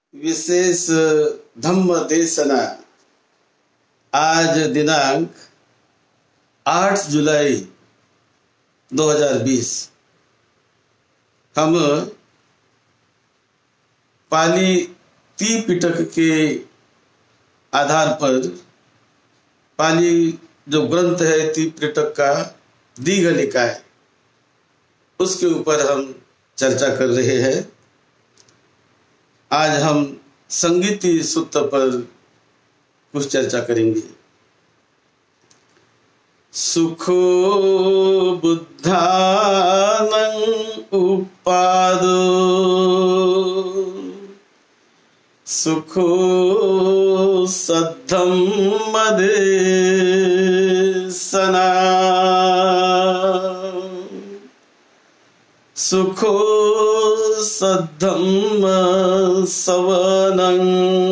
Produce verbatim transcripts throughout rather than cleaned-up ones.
विशेष धम्म देशना आज दिनांक आठ जुलाई दो हज़ार बीस हम पाली त्रिपिटक के आधार पर पाली जो ग्रंथ है त्रिपिटक का दीघ निकाय उसके ऊपर हम चर्चा कर रहे हैं। आज हम संगीति सूत्र पर कुछ चर्चा करेंगे। सुखो बुद्धानं उपादो सुखो सद्धम्म देशना सुखो सद्धम्म सवनं।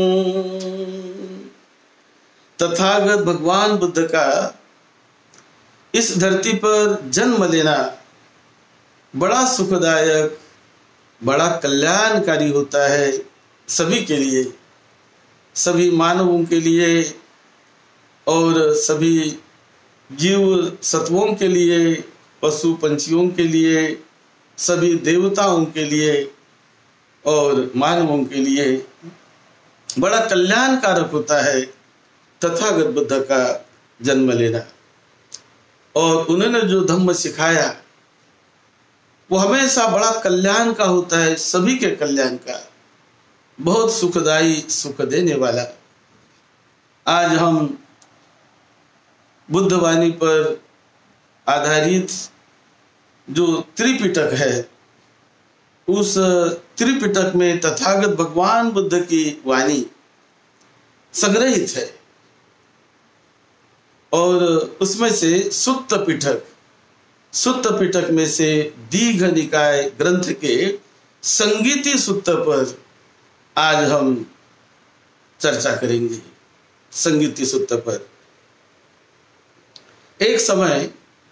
तथागत भगवान बुद्ध का इस धरती पर जन्म लेना बड़ा सुखदायक, बड़ा कल्याणकारी होता है सभी के लिए, सभी मानवों के लिए और सभी जीव सत्वों के लिए, पशु पंछियों के लिए, सभी देवताओं के लिए और मानवों के लिए बड़ा कल्याणकारक होता है तथागत बुद्ध का जन्म लेना। और उन्होंने जो धम्म सिखाया वो हमेशा बड़ा कल्याण का होता है, सभी के कल्याण का, बहुत सुखदाई, सुख देने वाला। आज हम बुद्धवाणी पर आधारित जो त्रिपिटक है उस त्रिपिटक में तथागत भगवान बुद्ध की वाणी संग्रहित है और उसमें से सुत्त पिटक सुत्त पिटक में से दीघ निकाय ग्रंथ के संगीति सूत्र पर आज हम चर्चा करेंगे। संगीति सूत्र पर एक समय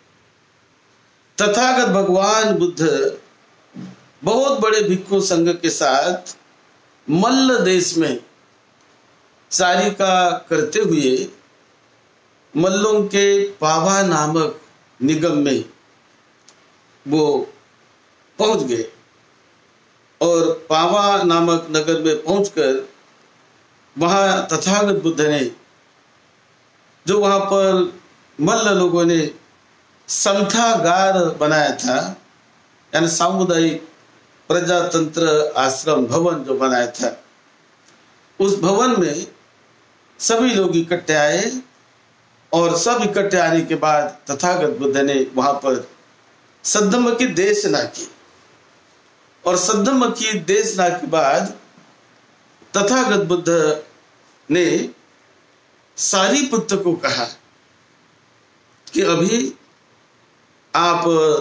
तथागत भगवान बुद्ध बहुत बड़े भिक्षु संघ के साथ मल्ल देश में चारिका करते हुए मल्लों के पावा नामक निगम में वो पहुंच गए और पावा नामक नगर में पहुंचकर वहां तथागत बुद्ध ने जो वहां पर मल्ल लोगों ने संथागार बनाया था, यानी सामुदायिक प्रजातंत्र आश्रम भवन जो बनाया था, उस भवन में सभी लोग इकट्ठे आए और सब इकट्ठे आने के बाद तथागत बुद्ध ने वहां पर सद्धम्म की देशना की और सद्धम्म की देशना के बाद तथागत बुद्ध ने सारिपुत्र को कहा कि अभी आप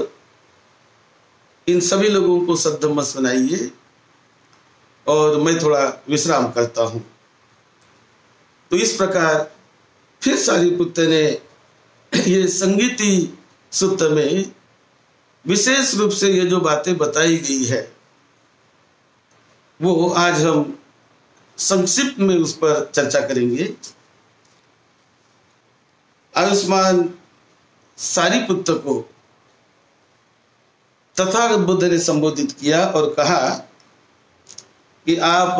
इन सभी लोगों को सद्धम्म सुनाइए और मैं थोड़ा विश्राम करता हूं। तो इस प्रकार फिर सारिपुत्र ने ये संगीति सूत्र में विशेष रूप से ये जो बातें बताई गई है वो आज हम संक्षिप्त में उस पर चर्चा करेंगे। आयुष्मान सारिपुत्र को तथागत बुद्ध ने संबोधित किया और कहा कि आप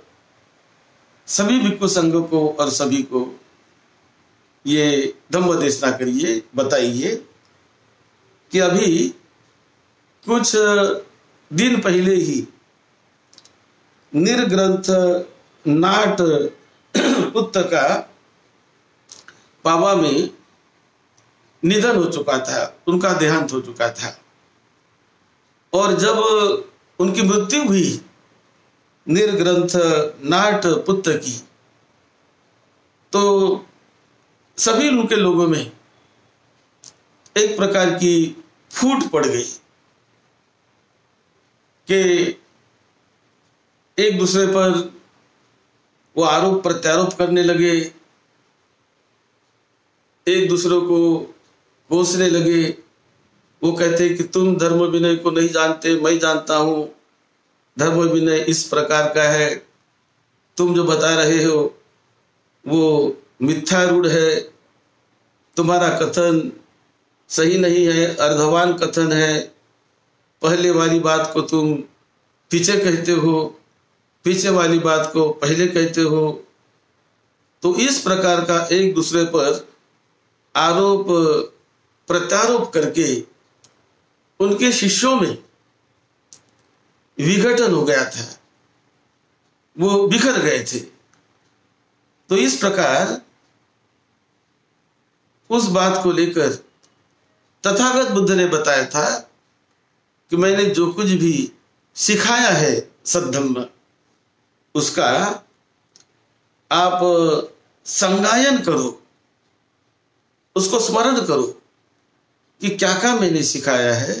सभी भिक्षु संघ को और सभी को ये धम्म देशना करिए, बताइए कि अभी कुछ दिन पहले ही निर्ग्रंथ नाट पुत्र का पावा में निधन हो चुका था, उनका देहांत हो चुका था और जब उनकी मृत्यु हुई निर्ग्रंथ नाट पुत्र की तो सभी उनके लोगों में एक प्रकार की फूट पड़ गई कि एक दूसरे पर वो आरोप प्रत्यारोप करने लगे, एक दूसरे को कोसने लगे। वो कहते कि तुम धर्म विनय को नहीं जानते, मैं जानता हूं धर्म विनय इस प्रकार का है, तुम जो बता रहे हो वो मिथ्यारूढ़ है, तुम्हारा कथन सही नहीं है, अर्धवान कथन है। पहले वाली बात को तुम पीछे कहते हो, पीछे वाली बात को पहले कहते हो। तो इस प्रकार का एक दूसरे पर आरोप प्रत्यारोप करके उनके शिष्यों में विघटन हो गया था, वो बिखर गए थे। तो इस प्रकार उस बात को लेकर तथागत बुद्ध ने बताया था कि मैंने जो कुछ भी सिखाया है सद्धम्म, उसका आप संगायन करो, उसको स्मरण करो कि क्या क्या मैंने सिखाया है।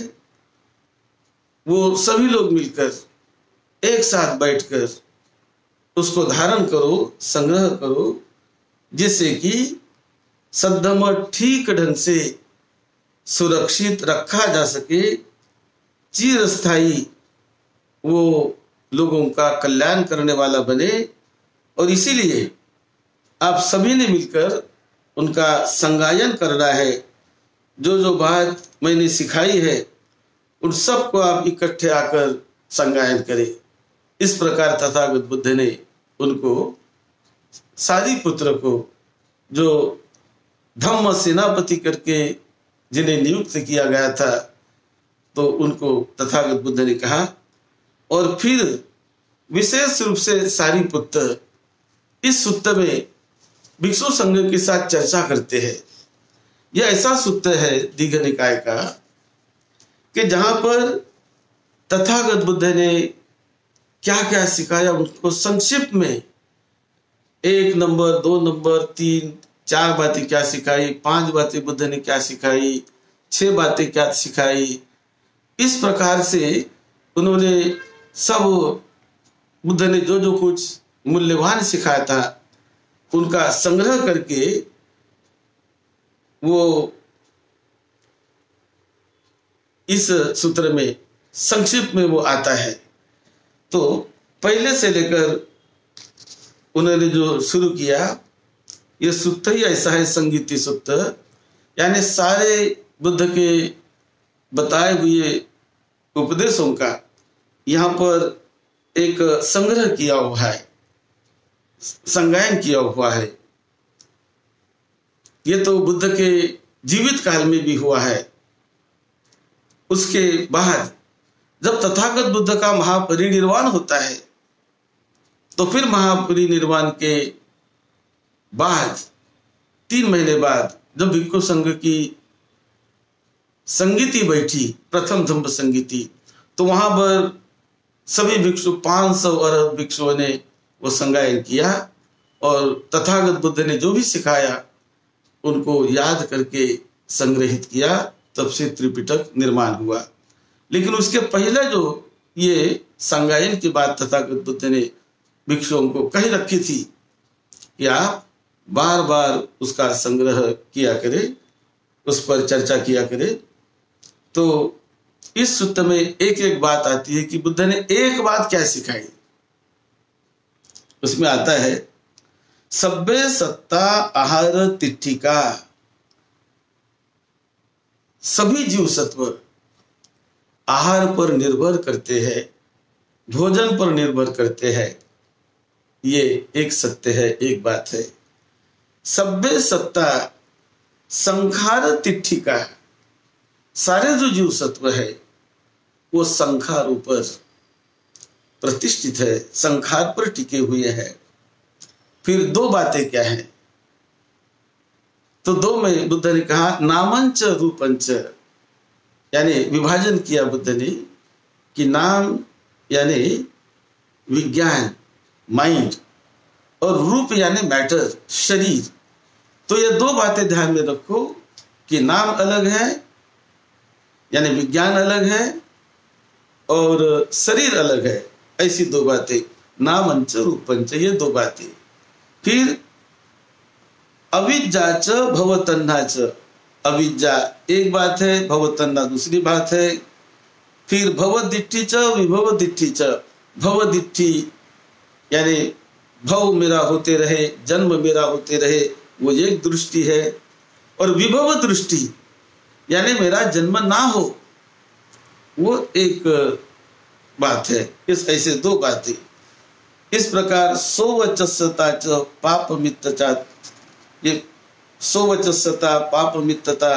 वो सभी लोग मिलकर एक साथ बैठकर उसको धारण करो, संग्रह करो, जिससे कि सद्धम्म ठीक ढंग से सुरक्षित रखा जा सके, चिरस्थायी वो लोगों का कल्याण करने वाला बने। और इसीलिए आप सभी ने मिलकर उनका संगायन करना है। जो जो बात मैंने सिखाई है उन सबको आप इकट्ठे आकर संगायन करें। इस प्रकार तथागत बुद्ध ने उनको सारिपुत्र को, जो धम्म सेनापति करके जिन्हें नियुक्त किया गया था, तो उनको तथागत बुद्ध ने कहा। और फिर विशेष रूप से सारिपुत्र इस सूत्र में भिक्षु संघ के साथ चर्चा करते हैं। यह ऐसा सूत्र है दीघ निकाय का कि जहां पर तथागत बुद्ध ने क्या क्या सिखाया उनको संक्षिप्त में एक नंबर, दो नंबर, तीन, चार बातें क्या सिखाई, पांच बातें बुद्ध ने क्या सिखाई, छह बातें क्या सिखाई, इस प्रकार से उन्होंने सब बुद्ध ने जो जो कुछ मूल्यवान सिखाया था उनका संग्रह करके वो इस सूत्र में संक्षिप्त में वो आता है। तो पहले से लेकर उन्होंने जो शुरू किया, ये सूत्र ही ऐसा है, संगीति सूत्र, यानी सारे बुद्ध के बताए हुए उपदेशों का यहाँ पर एक संग्रह किया हुआ है, संगायन किया हुआ है। ये तो बुद्ध के जीवित काल में भी हुआ है। उसके बाद जब तथागत बुद्ध का महापरिनिर्वाण होता है, तो फिर महापरिनिर्वाण के बाद तीन महीने बाद जब भिक्षु संघ की संगीति बैठी, प्रथम धम्म संगीति, तो वहां पर सभी भिक्षु पांच सौ अरब भिक्षुओं ने वो संगायन किया और तथागत बुद्ध ने जो भी सिखाया उनको याद करके संग्रहित किया। तब से त्रिपिटक निर्माण हुआ। लेकिन उसके पहले जो ये संगायन की बात तथागत बुद्ध ने भिक्षुओं को कही रखी थी कि आप बार बार उसका संग्रह किया करें, उस पर चर्चा किया करें। तो इस सूत्र में एक एक बात आती है कि बुद्ध ने एक बात क्या सिखाई। उसमें आता है सब्बे सत्ता आहार तिठिका, सभी जीव सत्व आहार पर निर्भर करते हैं, भोजन पर निर्भर करते हैं। ये एक सत्य है, एक बात है। सब्बे सत्ता संखार तिठिका, सारे जो जीव सत्व है वो संखार ऊपर प्रतिष्ठित है, संखार पर टिके हुए हैं। फिर दो बातें क्या है, तो दो में बुद्ध ने कहा नामंच रूपंच, यानी विभाजन किया बुद्ध ने कि नाम यानी विज्ञान माइंड और रूप यानी मैटर शरीर। तो ये दो बातें ध्यान में रखो कि नाम अलग है यानी विज्ञान अलग है और शरीर अलग है। ऐसी दो बातें, नामंच रूपंच, ये दो बातें। फिर अविद्या च भवतन्ना च, अविद्या एक बात है, भवतन्ना दूसरी बात है। फिर भवदिट्ठी च विभव दिट्ठी च, भवदिट्ठी यानी भव मेरा होते रहे, जन्म मेरा होते रहे, वो एक दृष्टि है। और विभव दृष्टि यानी मेरा जन्म ना हो, वो एक बात है। इस ऐसे दो बातें। इस प्रकार सोवचस्सता च पाप मित्तता, ये सोवचस्सता पाप मित्तता,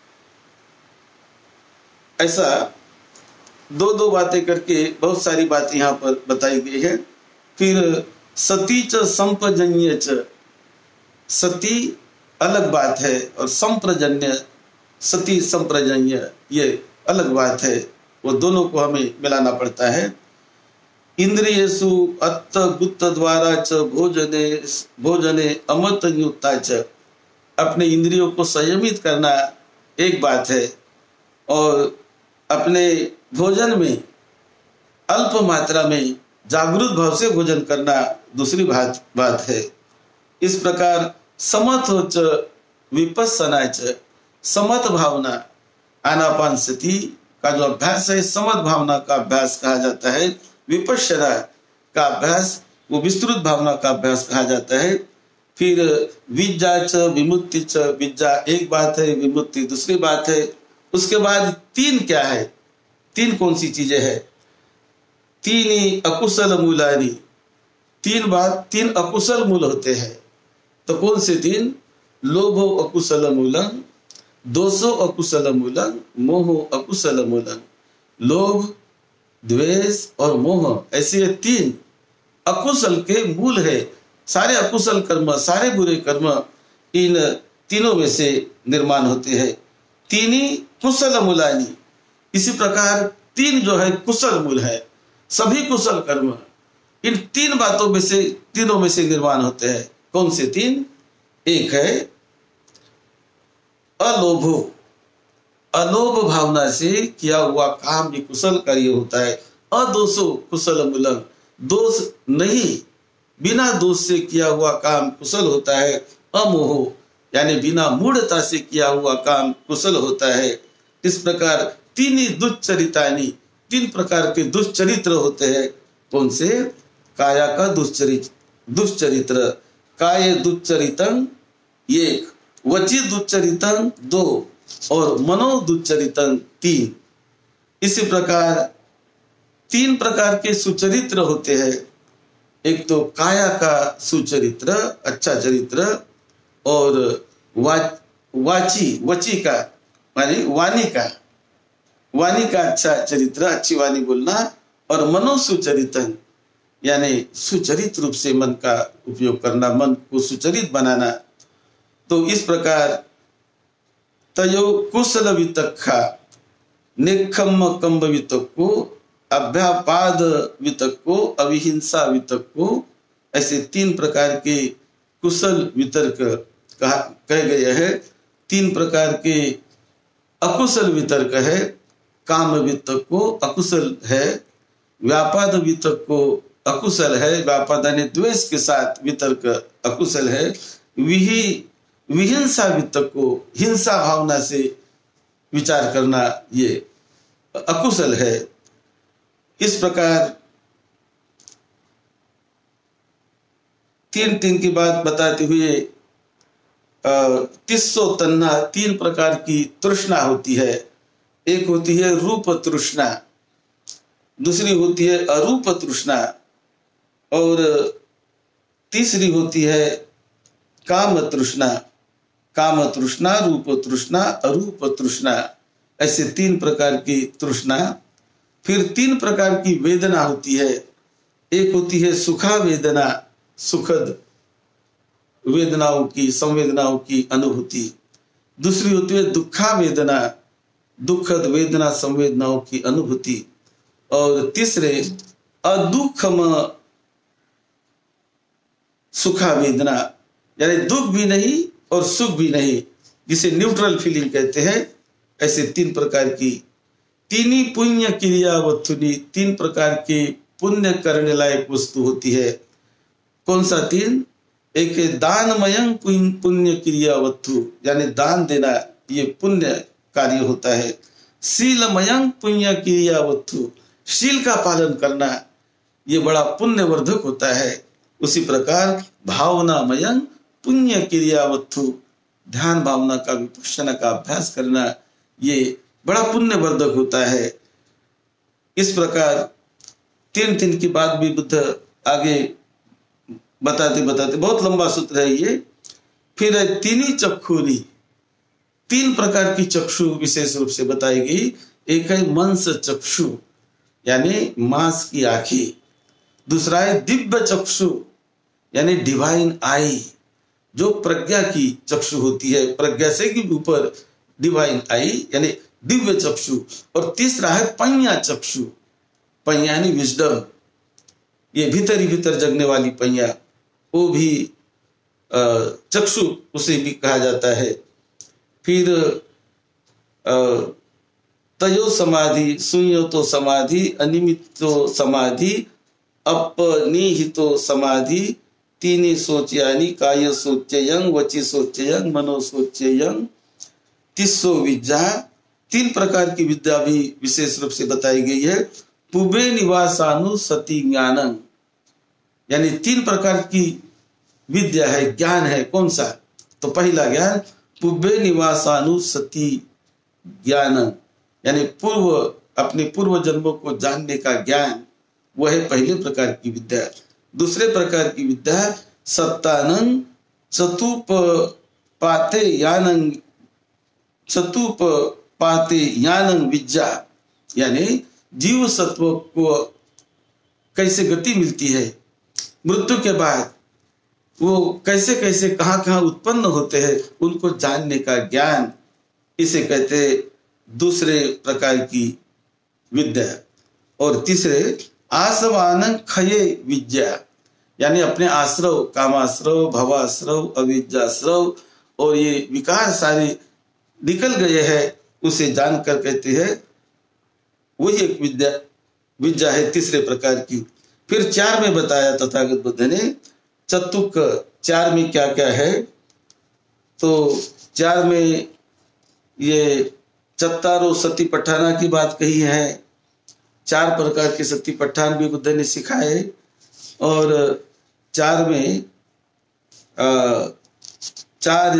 ऐसा दो दो बातें करके बहुत सारी बातें यहाँ पर बताई गई है। फिर सती च संप्रजन्य च, सती अलग बात है और संप्रजन्य, सती संप्रजन्य ये अलग बात है। वो दोनों को हमें मिलाना पड़ता है। इंद्रियेषु अत्त गुत्त द्वारा च भोजने भोजने अमृत युक्ता च, अपने इंद्रियों को संयमित करना एक बात है और अपने भोजन में अल्प मात्रा में जागृत भाव से भोजन करना दूसरी बात बात है। इस प्रकार समथ च विपस्सना च, समथ भावना आनापान सती का जो अभ्यास है, समथ भावना का अभ्यास कहा जाता है। विपश्यना का अभ्यास वो विस्तृत भावना का अभ्यास कहा जाता है। फिर विज्जा च विमुक्ति च, विज्जा एक बात है, विमुक्ति दूसरी बात है। उसके बाद तीन क्या है, तीन कौन सी चीजें है? तीन ही अकुशल मूलानी, तीन बात, तीन अकुशल मूल होते हैं। तो कौन से तीन? लोभो अकुशल मूलम, दोषो अकुशल मूलम, मोहो अकुशल मूलम। लोभ, द्वेष और मोह, ऐसे तीन अकुशल के मूल है। सारे अकुशल कर्म, सारे बुरे कर्म इन तीनों में से निर्माण होते हैं। तीन ही कुशल मूलानी, इसी प्रकार तीन जो है कुशल मूल है। सभी कुशल कर्म इन तीन बातों में से, तीनों में से निर्माण होते हैं। कौन से तीन? एक है अलोभो, अलोभ भावना से किया हुआ काम भी कुशल कार्य होता है। अदोषो कुशल मूलम, दोष नहीं, बिना दोष से किया हुआ काम कुशल होता है। अमोहो यानी बिना मूढ़ता से किया हुआ काम कुशल होता है। इस प्रकार तीन ही दुश्चरितानी, तीन प्रकार के दुश्चरित्र होते हैं। कौन से? काया का दुश्चरित्र, दुश्चरित्र काय दुश्चरितम एक, वची दुश्चरितम दो और मनो दुश्चरितम तीन। इसी प्रकार तीन प्रकार के सुचरित्र होते हैं। एक तो काया का सुचरित्र, अच्छा चरित्र, और वा, वाची वची का माने वाणी का, वाणी का अच्छा चरित्र, अच्छी वाणी बोलना, और मनो सुचरितन यानी सुचरित रूप से मन का उपयोग करना, मन को सुचरित बनाना। तो इस प्रकार तयो कुशल वितक्खा, निखम कंब वितक्को, अभ्यापाद वितक्को, अविहिंसा वितक्को, ऐसे तीन प्रकार के कुशल वितर्क कहा कहे गए हैं। तीन प्रकार के अकुशल वितर्क है। काम वितक्को अकुशल है, व्यापाद वितक्को अकुशल है, व्यापाद यानी द्वेष के साथ वितर्क अकुशल है। विहि विहिंसा वितक्को, हिंसा भावना से विचार करना ये अकुशल है। इस प्रकार तीन तीन की बात बताते हुए तिस्सो तन्ना, तीन प्रकार की तृष्णा होती है। एक होती है रूप तृष्णा, दूसरी होती है अरूप तृष्णा, और तीसरी होती है काम तृष्णा। काम तृष्णा, रूप तृष्णा, अरूप तृष्णा, ऐसे तीन प्रकार की तृष्णा। फिर तीन प्रकार की वेदना होती है। एक होती है सुखा वेदना, सुखद वेदनाओं की, संवेदनाओं की अनुभूति। दूसरी होती है दुखा वेदना, दुखद वेदना संवेदनाओं की अनुभूति। और तीसरे अदुखम सुखा वेदना, यानी दुख भी नहीं और सुख भी नहीं, जिसे न्यूट्रल फीलिंग कहते हैं। ऐसे तीन प्रकार की तीन पुण्य क्रिया वस्तुनि, तीन प्रकार की पुण्य करने लायक वस्तु होती है। कौन सा तीन? एक है दानमयं पुण्य क्रिया वस्तु, यानी दान देना ये पुण्य कार्य होता है। शीलमयं पुण्य क्रिया वस्तु, शील का पालन करना ये बड़ा पुण्यवर्धक होता है। उसी प्रकार भावनामयं पुण्य क्रियावत्थु, ध्यान भावना का विपश्यना का अभ्यास करना ये बड़ा पुण्यवर्धक होता है। इस प्रकार तीन तीन की बात भी बुद्ध आगे बताते बताते, बहुत लंबा सूत्र है ये। फिर है तीनी चक्षुरी, तीन प्रकार की चक्षु विशेष रूप से बताई गई। एक है मंस चक्षु यानी मांस की आंखें, दूसरा है दिव्य चक्षु यानी डिवाइन आई, जो प्रज्ञा की चक्षु होती है, प्रज्ञा से भी ऊपर डिवाइन आई यानी दिव्य चक्षु, और तीसरा है पඤ्ञा चक्षु, पඤ्ञा यानी विजडम, ये भीतर ही भीतर जगने वाली पඤ्ञा, वो भी चक्षु उसे भी कहा जाता है। फिर तयो समाधि, शून्यतो समाधि, अनिमित्तो समाधि, अपनिहितो समाधि, तीनी सोच्यानि, काय सोच्ययं, वचि सोच्ययं, मनो सोच्ययं, तिस्सो विद्या। तीन प्रकार की विद्या भी विशेष रूप से बताई गई है। पुबे निवासानु सति ज्ञानं, यानी तीन प्रकार की विद्या है, ज्ञान है। कौन सा? तो पहला ज्ञान पुबे निवासानु सति ज्ञानं, यानी पूर्व अपने पूर्व जन्मों को जानने का ज्ञान, वह है पहले प्रकार की विद्या। दूसरे प्रकार की विद्या सत्तानं चतुप पाते यानं, चतुप पाते यानं विद्या, यानी जीव सत्व को कैसे गति मिलती है, मृत्यु के बाद वो कैसे कैसे कहाँ कहाँ उत्पन्न होते हैं, उनको जानने का ज्ञान, इसे कहते दूसरे प्रकार की विद्या। और तीसरे आसवान खये विद्या, यानी अपने आश्रव, कामाश्रव, भवाश्रव, अविद्याश्रव और ये विकार सारे निकल गए हैं, उसे जानकर कहते हैं वही एक विद्या विद्या है तीसरे प्रकार की। फिर चार में बताया तथागत बुद्ध ने चतुक, चार में क्या क्या है। तो चार में ये चत्तारो सती पठाना की बात कही है, चार प्रकार के सती पठान भी बुद्ध ने सिखाए। और चार में आ, चार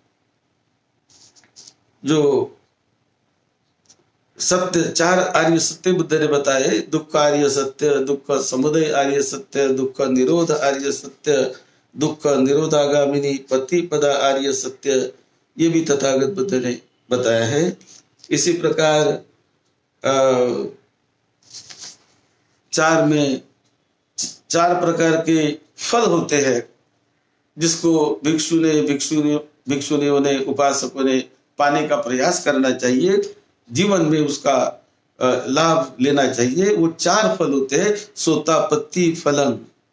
जो सत्य, चार आर्य सत्य बुद्ध ने बताए, दुख आर्य सत्य, दुख समुदय आर्य सत्य, दुख निरोध आर्य सत्य, दुख निरोधागामिनी प्रतिपदा आर्य सत्य, ये भी तथागत बुद्ध ने बताया है। इसी प्रकार आ, चार में चार प्रकार के फल होते हैं, जिसको भिक्षु ने भिक्षु ने भिक्षुनियों ने उपासकों ने पाने का प्रयास करना चाहिए, जीवन में उसका लाभ लेना चाहिए। वो चार फल होते हैं, सोतापत्ति फलं,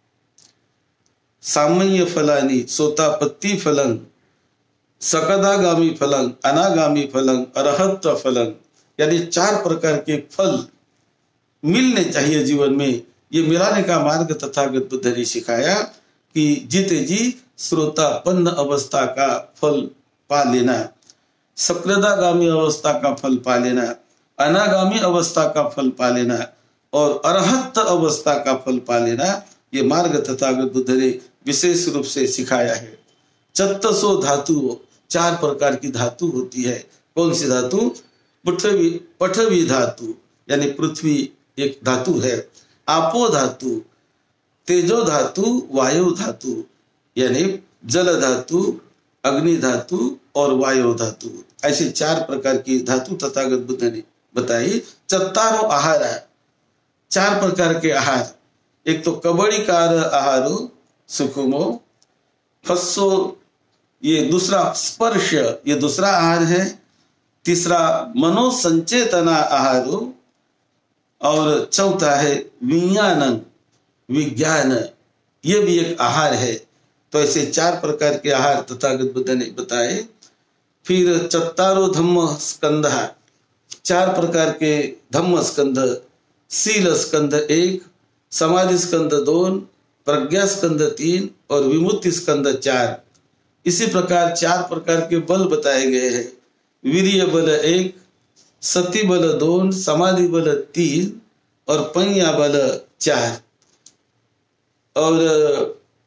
सामय्य फलानि, सोतापत्ति फलं, सकदागामी फलं, अनागामी फलं, अरहत फलं, यानी चार प्रकार के फल मिलने चाहिए जीवन में। ये मिलाने का मार्ग तथागत बुद्ध ने सिखाया कि जीते जी श्रोतापन्न अवस्था का फल पा लेना, सक्रदागामी अवस्था का फल पा लेना, अनागामी अवस्था का फल पा लेना और अरहत अवस्था का फल पा लेना, ये मार्ग तथागत बुद्ध ने विशेष रूप से सिखाया है। चत्तसो धातु, चार प्रकार की धातु होती है। कौन सी धातु? पृथ्वी, पृथ्वी धातु यानी पृथ्वी एक धातु है। आपो धातु, तेजो धातु, वायु धातु यानी जल धातु, अग्नि धातु और वायु धातु, ऐसे चार प्रकार की धातु तथागत बुद्ध ने बताई। चत्तारो आहार, चार प्रकार के आहार। एक तो कबड़ीकार आहारो सुखुमो, फस्सो ये दूसरा, स्पर्श ये दूसरा आहार है। तीसरा मनोसंचेतना आहारो, और चौथा है विज्ञानन, विज्ञान, ये भी एक आहार है। तो ऐसे चार प्रकार के आहार तथागत बुद्ध ने बताए। फिर चत्तारो धम्म स्कंध, चार प्रकार के धम्म स्कंध, शील स्कंध एक, समाधि स्कंध दोन, प्रज्ञा स्कंध तीन और विमुक्ति स्कंध चार। इसी प्रकार चार प्रकार के बल बताए गए हैं। वीर्य बल एक, सती बल दोन, समाधि बल तीन और पඤ्ञा बल चार। और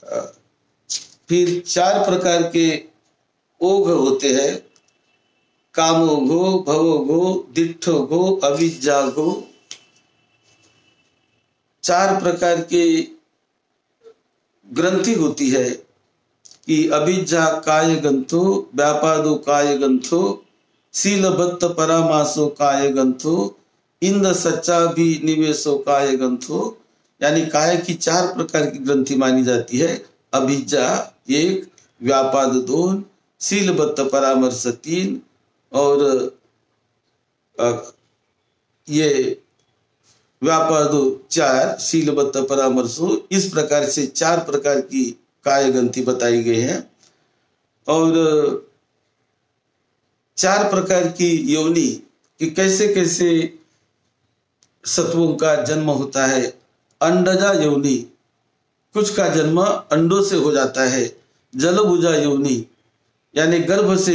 फिर चार प्रकार के ओघ होते हैं, कामोघो, भवोघो, दिट्ठोघो, अविद्याघो। चार प्रकार की ग्रंथि होती है कि अविद्या काय गंथो, व्यापादो काय गंथो, शीलबद्ध परामासो काय गंथो, इंद्र सच्चा भी निवेशो काय गंथो। यानी काय की चार प्रकार की ग्रंथि मानी जाती है। अभिज्ञा एक, व्यापाद दोन, शीलबद्ध परामर्श तीन और ये व्यापादो चार, शीलबद्ध परामर्शो। इस प्रकार से चार प्रकार की काय ग्रंथि बताई गई है। और चार प्रकार की योनि कि कैसे कैसे सत्वों का जन्म होता है। अंडजा योनि, कुछ का जन्म अंडों से हो जाता है। जलभुजा योनि यानी गर्भ से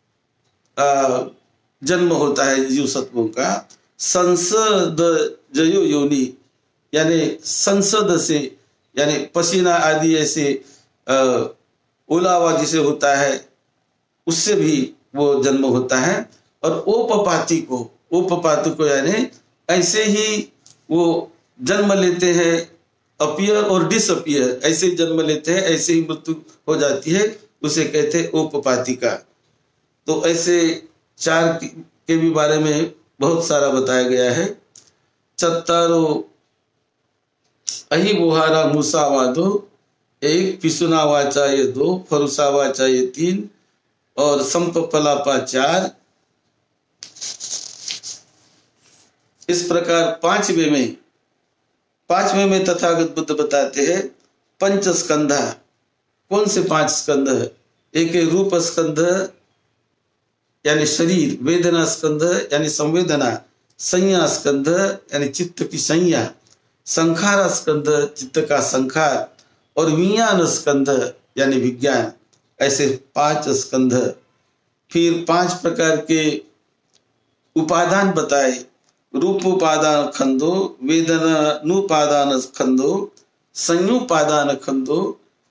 जन्म होता है जीव सत्वों का। संसद जयो योनि यानी संसद से यानी पसीना आदि ऐसे ओलावा जिसे होता है उससे भी वो जन्म होता है। और ओपपाती को ओपपाती को यानी ऐसे ही वो जन्म लेते हैं, अपीयर और डिसअपीयर, ऐसे जन्म लेते हैं, ऐसे ही मृत्यु हो जाती है, उसे कहते हैं ओपपातिका। तो ऐसे चार के भी बारे में बहुत सारा बताया गया है। चत्तारो अहि बुहारा मूसावादो, एक पिसुना वाचा ये दो, फरुसा वाचा ये तीन और संपलापा चार। इस प्रकार पांचवे में पांचवे में तथागत बुद्ध बताते हैं पंच स्कंधा। कौन से पांच स्कंध? एक है रूप स्कंध यानी शरीर, वेदना स्कंध यानी संवेदना, संज्ञा स्कंध यानी चित्त की संज्ञा, संखारा स्कंध चित्त का संखार और विज्ञान स्कंध यानी विज्ञान। ऐसे पांच स्कंध। फिर पांच प्रकार के उपादान बताए। रूपोपादान खंडो, वेदनानुपादान खंडो, संयुपादान खंडो,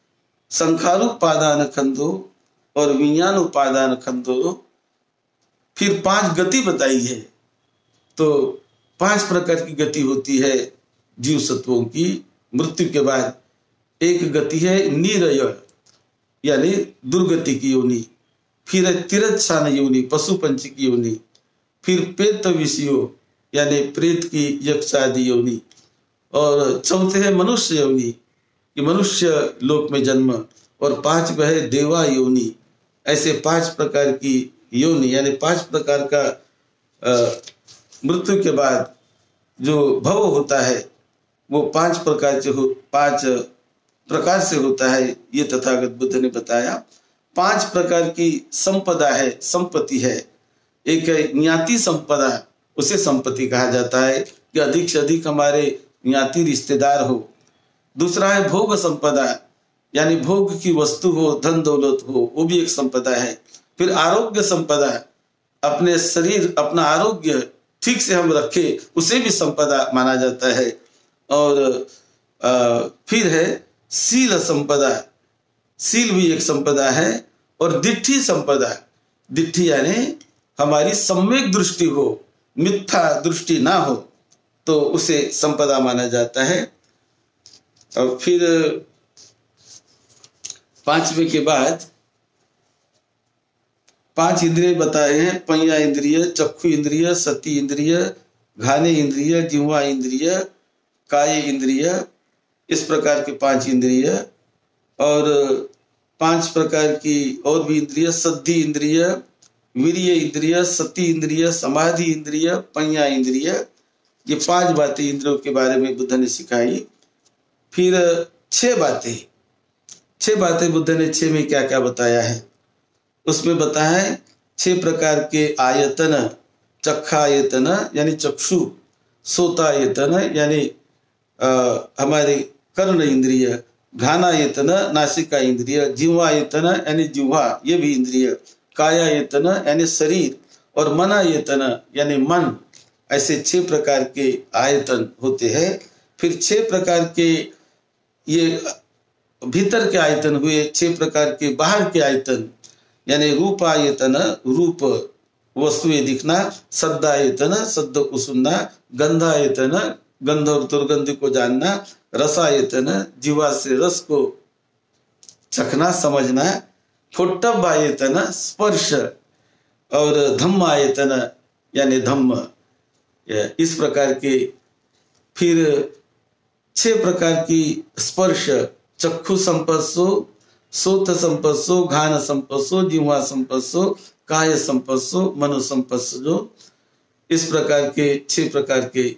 संखारुपादान खंडो और विज्ञान उपादान खंडो। फिर पांच गति बताई है। तो पांच प्रकार की गति होती है जीव सत्वों की मृत्यु के बाद। एक गति है नीरय यानी दुर्गति की योनि। फिर है तिरच्छान योनि, पशु पंछी की योनि। फिर प्रेत विषयो यानी प्रेत की यक्षादि योनि। और चौथे है मनुष्य योनि कि मनुष्य लोक में जन्म। और पांचवा है देवा योनि। ऐसे पांच प्रकार की योनि यानी पांच प्रकार का मृत्यु के बाद जो भव होता है वो पांच प्रकार से हो पांच प्रकार से होता है। ये तथागत बुद्ध ने बताया। पांच प्रकार की संपदा है, संपत्ति है। एक है ज्ञाति संपदा, उसे संपत्ति कहा जाता है कि अधिक से अधिक हमारे ज्ञाति रिश्तेदार हो। दूसरा है भोग संपदा यानी भोग की वस्तु हो, धन दौलत हो, वो भी एक संपदा है। फिर आरोग्य संपदा, अपने शरीर अपना आरोग्य ठीक से हम रखे, उसे भी संपदा माना जाता है। और आ, फिर है शील संपदा, शील भी एक संपदा है। और दिट्ठी संपदा, दिट्ठी यानी हमारी सम्यक दृष्टि हो, मिथ्या दृष्टि ना हो, तो उसे संपदा माना जाता है। और फिर पांचवे के बाद पांच इंद्रिय बताए हैं। पंया इंद्रिय, चक्षु इंद्रिय, सती इंद्रिय, घाने इंद्रिय, जिह्वा इंद्रिय, काय इंद्रिय। इस प्रकार के पांच इंद्रिय। और पांच प्रकार की और भी इंद्रिय, सद्धि इंद्रिय, वीर्य इंद्रिय, सती इंद्रिय, समाधि इंद्रिय, पंया इंद्रिय। ये पांच बातें इंद्रियों के बारे में बुद्ध ने सिखाई। फिर छह बातें छह बातें बुद्ध ने छह में क्या क्या बताया है उसमें बताया है छह प्रकार के आयतन। चक्षायतन यानी चक्षु, सोतायतन यानी हमारे कर्ण इंद्रिय, घानायतन नासिका इंद्रिय, जिह्वायतन यानी जिह्वा ये भी इंद्रिय, कायायतन यानी शरीर और मनायतन यानी मन। ऐसे छह प्रकार के आयतन होते हैं। फिर छह प्रकार के ये भीतर के आयतन हुए छह प्रकार के बाहर के आयतन, यानी रूप आयतन रूप वस्तुएं दिखना, शब्दायतन शब्द को सुनना, गंधायतन गंध और दुर्गंध को जानना, रसायतन जीवा से रस को चखना समझना, फोट्टवायतन स्पर्श, और धम्मायतन यानी धम्म, इस प्रकार के। फिर छह प्रकार की स्पर्श, चक्षु संपर्शो, सोत संपर्शो, घान संपर्शो, जिह्वा संपर्शो, काय संपर्शो, मनो संपर्शो, इस प्रकार के छह प्रकार के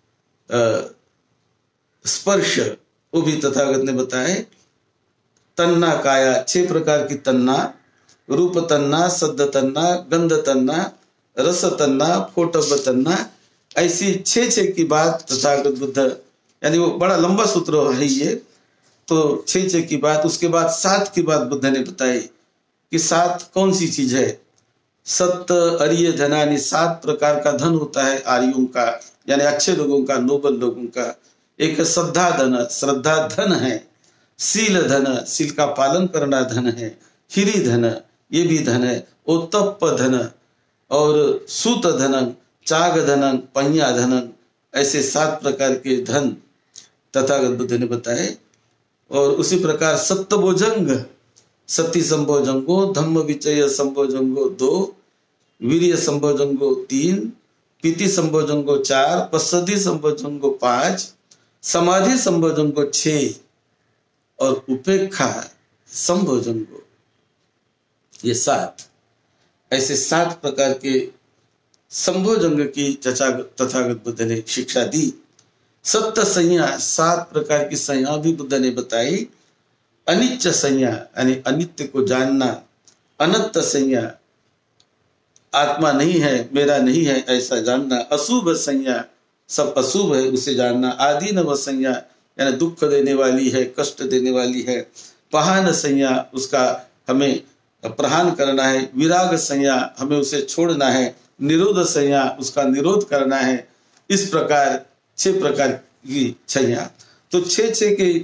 स्पर्श वो भी तथागत ने बताए। तन्ना काया, छह प्रकार की तन्ना, रूप तन्ना, शब्द तन्ना, गंध तन्ना, रस तन्ना, फोटव तन्ना, ऐसी छह छह की बात तथागत बुद्ध, यानी वो बड़ा लंबा सूत्र है ये, तो छह छह की बात। उसके बाद सात की बात बुद्ध ने बताई कि सात कौन सी चीज है। सत्य अरिय धनानी, सात प्रकार का धन होता है आर्यों का, यानी अच्छे लोगों का, नोबल लोगों का। एक श्रद्धा धन, श्रद्धा धन है। शील धन, शील का पालन करना धन है। हिरी धन, ये भी धन है। ओतप्प धन, और सूत धनन, चाग धनन, पहिया धनन, ऐसे सात प्रकार के धन तथागत बुद्ध ने बताए। और उसी प्रकार सत्तभोजंग, सती संभोजंगो, धम्म विचय संभोजंगो दो, वीर्य संभोजंगो तीन, पीति संभोजंगो चार, पश्चदी संभोजंगो पांच, समाधि संभोजंगो छह, और उपेक्षा संभोजंगो ये सात। ऐसे सात प्रकार के संभोजंग की तथागत बुद्ध ने शिक्षा दी। सत्य संज्ञा, सात प्रकार की संज्ञा भी बुद्ध ने बताई। अनित्य संज्ञा यानी अनित्य को जानना। अनंत संज्ञा, आत्मा नहीं है, मेरा नहीं है ऐसा जानना। अशुभ संज्ञा, सब अशुभ है उसे जानना। आदीनव संज्ञा यानी दुख देने वाली है, कष्ट देने वाली है। पहान संज्ञा, उसका हमें प्रहान करना है। विराग संज्ञा, हमें उसे छोड़ना है। निरोध संज्ञा, उसका निरोध करना है। इस प्रकार छह प्रकार की संज्ञा। तो छह छह के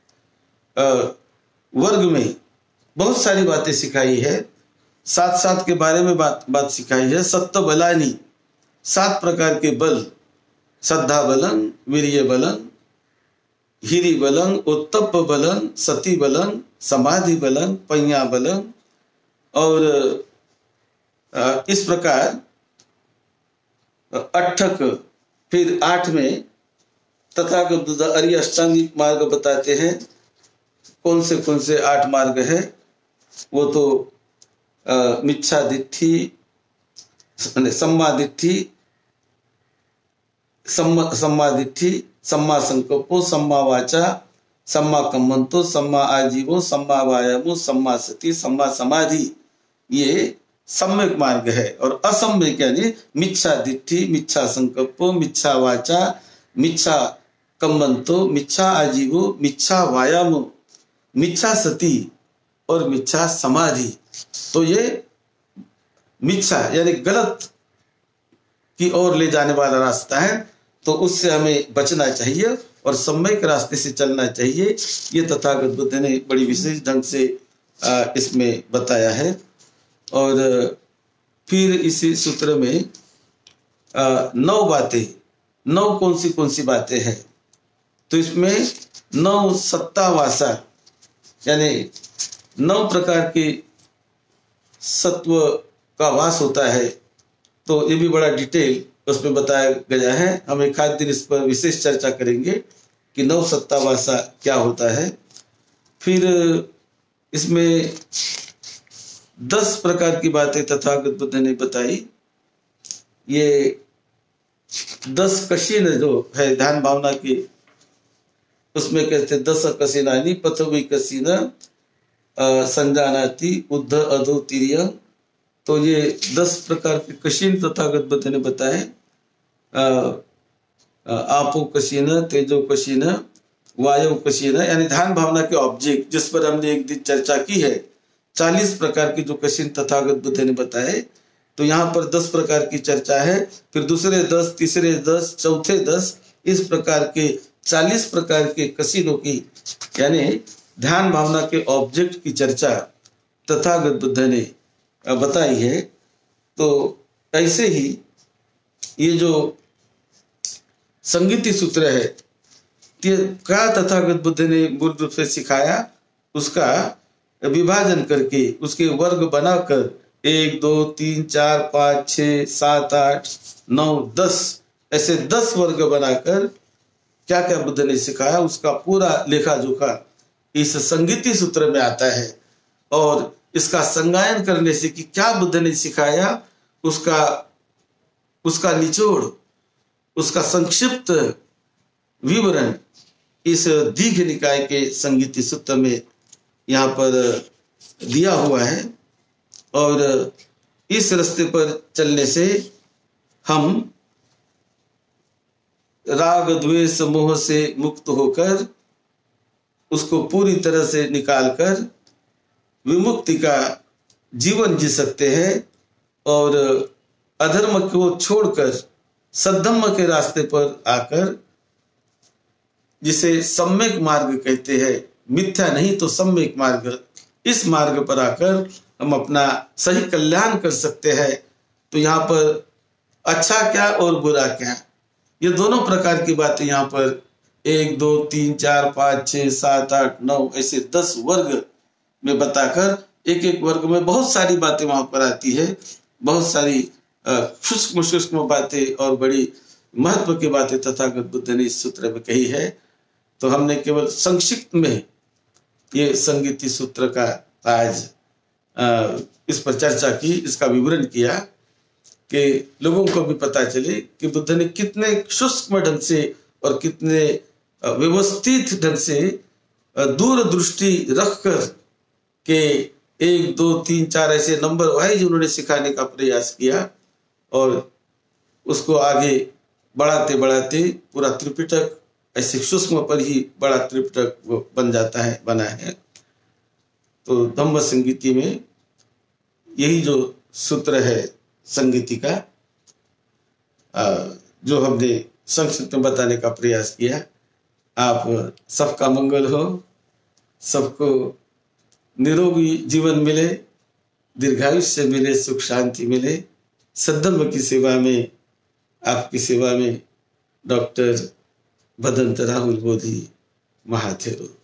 वर्ग में बहुत सारी बातें सिखाई है। सात सात के बारे में बात बात सिखाई है। सत्य बलानी, सात प्रकार के बल। श्रद्धा बलन, वीर्य बलन, हिरी बलन, उत्तप्प बलन, सती बलन, समाधि बलन, पय्या बलन, और इस प्रकार अट्ठक। फिर आठ में तथागत बुद्ध अरिय अष्टांगिक मार्ग बताते हैं। कौन से कौन से आठ मार्ग है वो तो मिच्छा दिट्ठी, सम्मा दिट्ठी, सम्मा दिट्ठी, सम्मा संकल्पो, सम्मा वाचा, सम्मा कम्मंतो, सम्मा आजीवो, सम्मा वायामो, सम्मा सति, सम्मा समाधि, ये सम्यक मार्ग है। और असम्यक यानी मिच्छा दिट्ठी, मिच्छा संकल्पो, मिच्छा वाचा, मिच्छा कम्मंतो, मिच्छा आजीवो, मिच्छा वायामो, मिच्छा सति और मिच्छा समाधि। तो ये मिच्छा यानी गलत की ओर ले जाने वाला रास्ता है, तो उससे हमें बचना चाहिए और सम्यक रास्ते से चलना चाहिए। ये तथागत बुद्ध ने बड़ी विशेष ढंग से इसमें बताया है। और फिर इसी सूत्र में नौ बातें, नौ कौन सी कौन सी बातें हैं, तो इसमें नौ सत्तावासा यानी नौ प्रकार के सत्व का वास होता है। तो ये भी बड़ा डिटेल उसमें बताया गया है। हम एक आध दिन इस पर विशेष चर्चा करेंगे कि नौ सत्तावासा क्या होता है। फिर इसमें दस प्रकार की बातें तथागत बुद्ध ने बताई। ये दस कशीन जो है ध्यान भावना की, उसमें कहते हैं दस कसीनानी पथवी कसीना संजानाति उद्ध अधो तिरिय। तो ये दस प्रकार के कशीन तथागत बुद्ध ने बताए। आपो कशीन, तेजो कशीन, वायु कशीन, यानी ध्यान भावना के ऑब्जेक्ट जिस पर हमने एक दिन चर्चा की है। चालीस प्रकार की जो कशीन तथागत बुद्ध ने बताए, तो यहाँ पर दस प्रकार की चर्चा है। फिर दूसरे दस, तीसरे दस, चौथे दस, इस प्रकार के चालीस प्रकार के कशीनों की यानी ध्यान भावना के ऑब्जेक्ट की चर्चा तथागत बुद्ध ने बताई है। तो ऐसे ही ये जो संगीति सूत्र है, क्या तथागत बुद्ध ने मूल रूप से सिखाया, उसका विभाजन करके उसके वर्ग बनाकर एक दो तीन चार पाँच छः सात आठ नौ दस ऐसे दस वर्ग बनाकर क्या क्या बुद्ध ने सिखाया उसका पूरा लेखा जोखा इस संगीति सूत्र में आता है। और इसका संगायन करने से कि क्या बुद्ध ने सिखाया उसका उसका निचोड़, उसका संक्षिप्त विवरण इस दीघ निकाय के संगीति सूत्र में यहाँ पर दिया हुआ है। और इस रास्ते पर चलने से हम राग द्वेष मोह से मुक्त होकर उसको पूरी तरह से निकालकर विमुक्ति का जीवन जी सकते हैं और अधर्म को छोड़कर सद्धम्म के रास्ते पर आकर, जिसे सम्यक मार्ग कहते हैं, मिथ्या नहीं तो सम्यक मार्ग, इस मार्ग पर आकर हम अपना सही कल्याण कर सकते हैं। तो यहाँ पर अच्छा क्या और बुरा क्या, ये दोनों प्रकार की बातें यहाँ पर एक दो तीन चार पाँच छः सात आठ नौ ऐसे दस वर्ग में बताकर एक एक वर्ग में बहुत सारी बातें वहां पर आती है, बहुत सारी सूक्ष्म सूक्ष्म बातें और बड़ी महत्व की बातें तथागत बुद्ध ने इस सूत्र में कही है। तो हमने केवल संक्षिप्त में ये संगीति सूत्र का आज इस पर चर्चा की, इसका विवरण किया कि लोगों को भी पता चले कि बुद्ध ने कितने सूक्ष्म ढंग से और कितने व्यवस्थित ढंग से दूरदृष्टि रखकर के एक दो तीन चार ऐसे नंबर वाइज उन्होंने सिखाने का प्रयास किया और उसको आगे बढ़ाते बढ़ाते पूरा त्रिपिटक ऐसे सूक्ष्म पर ही बड़ा त्रिपिटक बन जाता है, बना है। तो धम्म संगीति में यही जो सूत्र है संगीति का, जो हमने संक्षिप्त में बताने का प्रयास किया। आप सबका मंगल हो, सबको निरोगी जीवन मिले, दीर्घायुष्य मिले, सुख शांति मिले। सद्धम्म की सेवा में, आपकी सेवा में डॉक्टर भदंत राहुल बोधी महाथेरो।